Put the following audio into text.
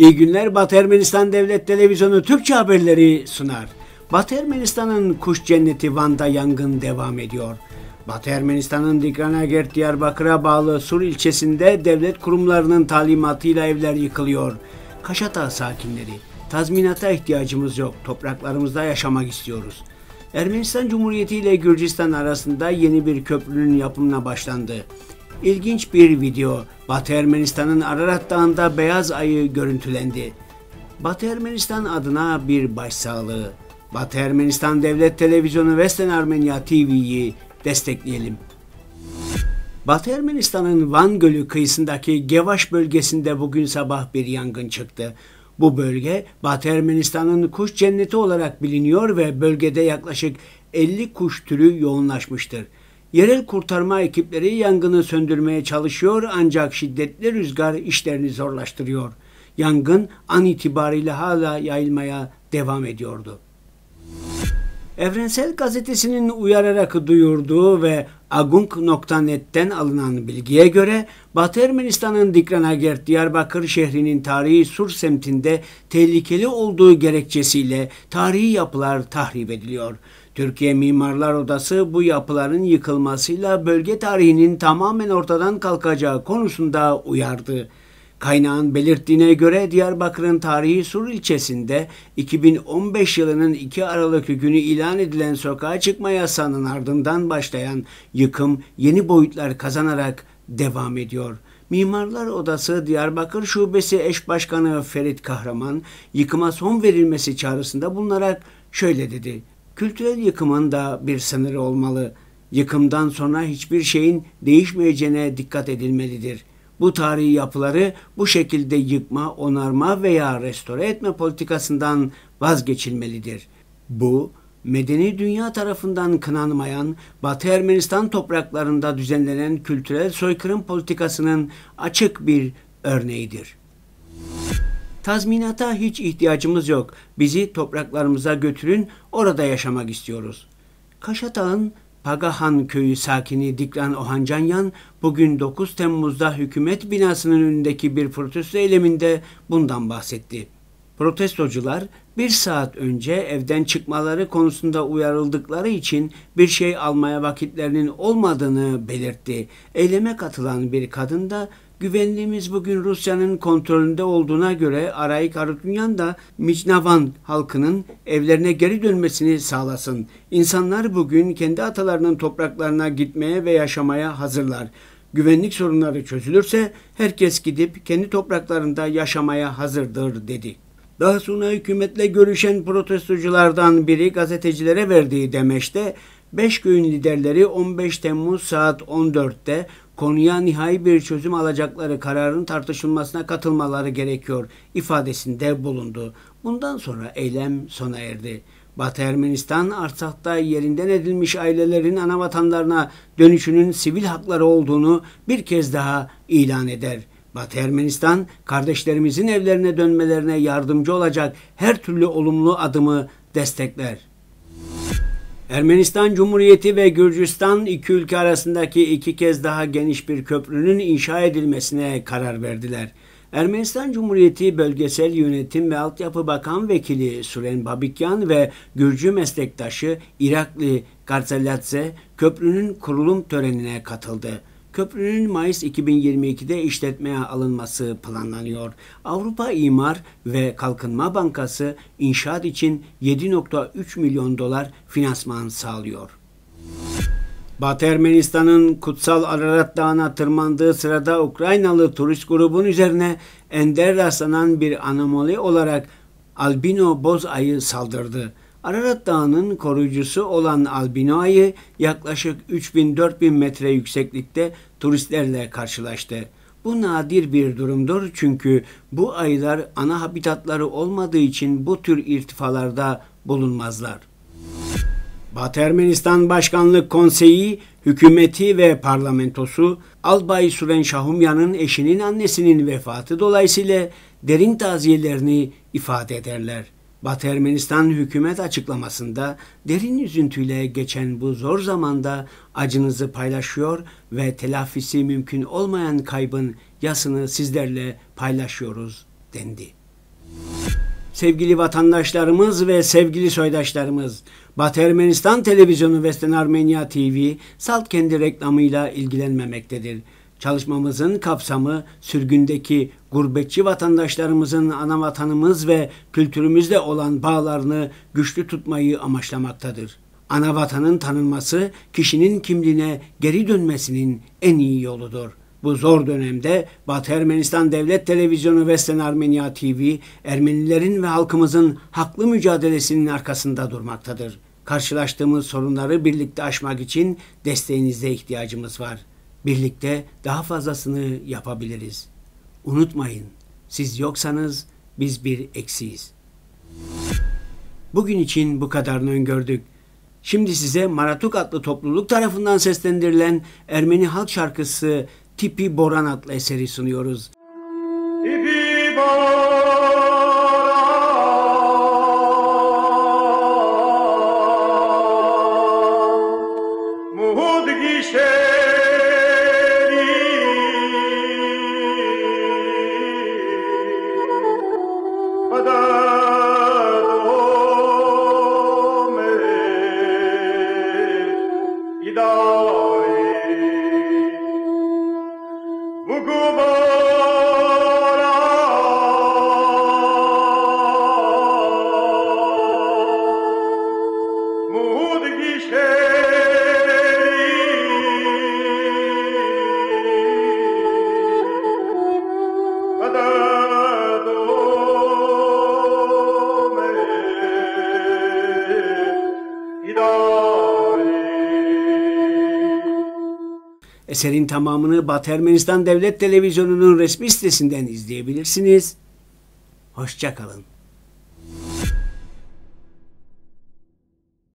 İyi günler, Batı Ermenistan Devlet Televizyonu Türkçe haberleri sunar. Batı Ermenistan'ın kuş cenneti Van'da yangın devam ediyor. Batı Ermenistan'ın Dikranagert Diyarbakır'a bağlı Sur ilçesinde devlet kurumlarının talimatıyla evler yıkılıyor. Kaşata sakinleri, tazminata ihtiyacımız yok, topraklarımızda yaşamak istiyoruz. Ermenistan Cumhuriyeti ile Gürcistan arasında yeni bir köprünün yapımına başlandı. İlginç bir video. Batı Ermenistan'ın Ararat Dağı'nda beyaz ayı görüntülendi. Batı Ermenistan adına bir başsağlığı. Batı Ermenistan Devlet Televizyonu Western Armenia TV'yi destekleyelim. Batı Ermenistan'ın Van Gölü kıyısındaki Gevaş bölgesinde bugün sabah bir yangın çıktı. Bu bölge Batı Ermenistan'ın kuş cenneti olarak biliniyor ve bölgede yaklaşık 50 kuş türü yoğunlaşmıştır. Yerel kurtarma ekipleri yangını söndürmeye çalışıyor ancak şiddetli rüzgar işlerini zorlaştırıyor. Yangın an itibariyle hala yayılmaya devam ediyordu. Evrensel Gazetesi'nin uyararak duyurduğu ve agung.net'ten alınan bilgiye göre Batı Ermenistan'ın Dikranagert Diyarbakır şehrinin tarihi Sur semtinde tehlikeli olduğu gerekçesiyle tarihi yapılar tahrip ediliyor. Türkiye Mimarlar Odası bu yapıların yıkılmasıyla bölge tarihinin tamamen ortadan kalkacağı konusunda uyardı. Kaynağın belirttiğine göre Diyarbakır'ın tarihi Sur ilçesinde 2015 yılının 2 Aralık günü ilan edilen sokağa çıkma yasağının ardından başlayan yıkım yeni boyutlar kazanarak devam ediyor. Mimarlar Odası Diyarbakır Şubesi Eş Başkanı Ferit Kahraman yıkıma son verilmesi çağrısında bulunarak şöyle dedi: "Kültürel yıkımın da bir sınırı olmalı. Yıkımdan sonra hiçbir şeyin değişmeyeceğine dikkat edilmelidir. Bu tarihi yapıları bu şekilde yıkma, onarma veya restore etme politikasından vazgeçilmelidir. Bu, medeni dünya tarafından kınanmayan, Batı Ermenistan topraklarında düzenlenen kültürel soykırım politikasının açık bir örneğidir. Tazminata hiç ihtiyacımız yok. Bizi topraklarımıza götürün, orada yaşamak istiyoruz." Kaşatağ'ın Pagahan köyü sakini Dikran Ohancanyan bugün 9 Temmuz'da hükümet binasının önündeki bir protesto eyleminde bundan bahsetti. Protestocular bir saat önce evden çıkmaları konusunda uyarıldıkları için bir şey almaya vakitlerinin olmadığını belirtti. Eyleme katılan bir kadın da "Güvenliğimiz bugün Rusya'nın kontrolünde olduğuna göre Arayik Harutyunyan da Mijnavan halkının evlerine geri dönmesini sağlasın. İnsanlar bugün kendi atalarının topraklarına gitmeye ve yaşamaya hazırlar. Güvenlik sorunları çözülürse herkes gidip kendi topraklarında yaşamaya hazırdır" dedi. Daha sonra hükümetle görüşen protestoculardan biri gazetecilere verdiği demeçte 5 köyün liderleri 15 Temmuz saat 14'te konuya nihai bir çözüm alacakları kararın tartışılmasına katılmaları gerekiyor ifadesinde bulundu. Bundan sonra eylem sona erdi. Batı Ermenistan, Artsak'ta yerinden edilmiş ailelerin anavatanlarına dönüşünün sivil hakları olduğunu bir kez daha ilan eder. Batı Ermenistan, kardeşlerimizin evlerine dönmelerine yardımcı olacak her türlü olumlu adımı destekler. Ermenistan Cumhuriyeti ve Gürcistan iki ülke arasındaki 2 kez daha geniş bir köprünün inşa edilmesine karar verdiler. Ermenistan Cumhuriyeti Bölgesel Yönetim ve Altyapı Bakan Vekili Suren Babikyan ve Gürcü meslektaşı Irakli Kartseladze köprünün kurulum törenine katıldı. Köprünün Mayıs 2022'de işletmeye alınması planlanıyor. Avrupa İmar ve Kalkınma Bankası inşaat için 7,3 milyon dolar finansman sağlıyor. Batı Ermenistan'ın kutsal Ararat Dağı'na tırmandığı sırada Ukraynalı turist grubun üzerine ender rastlanan bir anomali olarak albino boz ayı saldırdı. Ararat Dağı'nın koruyucusu olan albino ayı yaklaşık 3000-4000 metre yükseklikte turistlerle karşılaştı. Bu nadir bir durumdur çünkü bu ayılar ana habitatları olmadığı için bu tür irtifalarda bulunmazlar. Batı Ermenistan Başkanlık Konseyi, hükümeti ve parlamentosu Albay Suren Şahumyan'ın eşinin annesinin vefatı dolayısıyla derin taziyelerini ifade ederler. Batı Ermenistan hükümet açıklamasında derin üzüntüyle geçen bu zor zamanda acınızı paylaşıyor ve telafisi mümkün olmayan kaybın yasını sizlerle paylaşıyoruz dendi. Sevgili vatandaşlarımız ve sevgili soydaşlarımız, Batı Ermenistan Televizyonu Western Armenia TV salt kendi reklamıyla ilgilenmemektedir. Çalışmamızın kapsamı sürgündeki gurbetçi vatandaşlarımızın ana vatanımız ve kültürümüzle olan bağlarını güçlü tutmayı amaçlamaktadır. Ana vatanın tanınması kişinin kimliğine geri dönmesinin en iyi yoludur. Bu zor dönemde Batı Ermenistan Devlet Televizyonu Western Armenia TV, Ermenilerin ve halkımızın haklı mücadelesinin arkasında durmaktadır. Karşılaştığımız sorunları birlikte aşmak için desteğinize ihtiyacımız var. Birlikte daha fazlasını yapabiliriz. Unutmayın, siz yoksanız biz bir eksiyiz. Bugün için bu kadarını öngördük. Şimdi size Maratuk adlı topluluk tarafından seslendirilen Ermeni halk şarkısı Tipi Boran adlı eseri sunuyoruz. Tipi Boran, Muhud Gişeri, Eserin tamamını Batı Ermenistan Devlet Televizyonu'nun resmi sitesinden izleyebilirsiniz. Hoşça kalın.